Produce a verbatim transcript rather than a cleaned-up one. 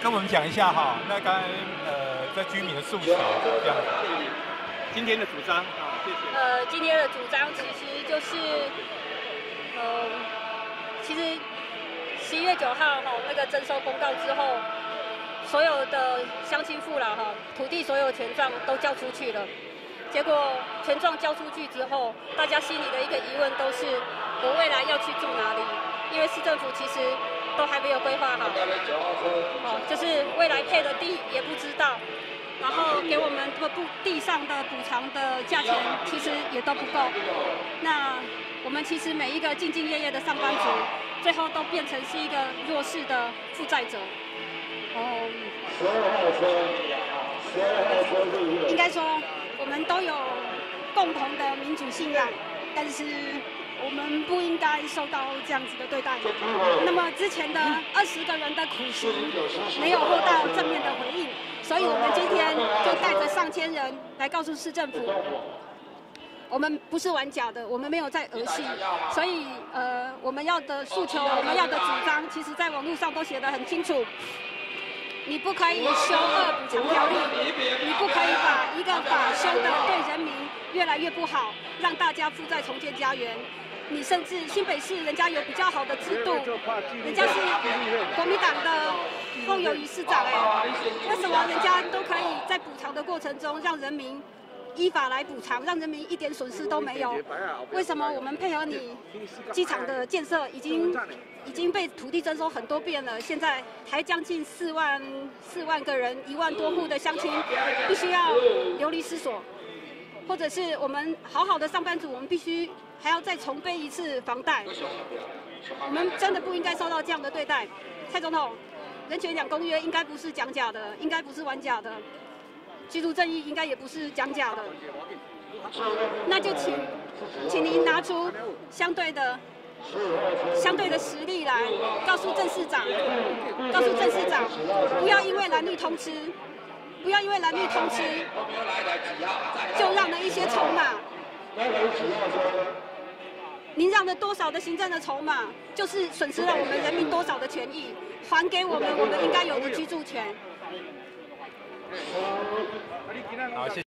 跟我们讲一下哈，那刚才呃在居民的诉求这样子，今天的主张啊，谢谢。 呃，今天的主张其实就是，呃，其实十一月九号哈那个征收公告之后，所有的乡亲父老哈土地所有权状都交出去了，结果权状交出去之后，大家心里的一个疑问都是，我未来要去住哪里？因为市政府其实都还没有规划好，哦，就是未来配的地也不知道，然后给我们这部地上的补偿的价钱其实也都不够。那我们其实每一个兢兢业业的上班族，最后都变成是一个弱势的负债者。哦，应该说我们都有共同的民主信仰，但是我们不应该受到这样子的对待。那么之前的二十个人的苦刑没有获到正面的回应，所以我们今天就带着上千人来告诉市政府，我们不是玩假的，我们没有在儿戏。所以呃，我们要的诉求，我们要的主张，其实在网络上都写得很清楚。你不可以修恶补偿条例，你不可以把一个法修的对人民越来越不好，让大家负债重建家园。你甚至新北市人家有比较好的制度，人家是国民党的侯友宜市长哎，为什么人家都可以在补偿的过程中让人民依法来补偿，让人民一点损失都没有？为什么我们配合你机场的建设已经已经被土地征收很多遍了，现在还将近四万四万个人，一万多户的乡亲必须要流离失所，或者是我们好好的上班族，我们必须还要再重背一次房贷。我们真的不应该受到这样的对待。蔡总统，人权两公约应该不是讲假的，应该不是玩假的。居住正义应该也不是讲假的，那就请，请您拿出相对的、相对的实力来，告诉郑市长，告诉郑市长，不要因为蓝绿通吃，不要因为蓝绿通吃，就让了一些筹码。您让了多少的行政的筹码，就是损失了我们人民多少的权益，还给我们我们应该有的居住权。 好，谢谢。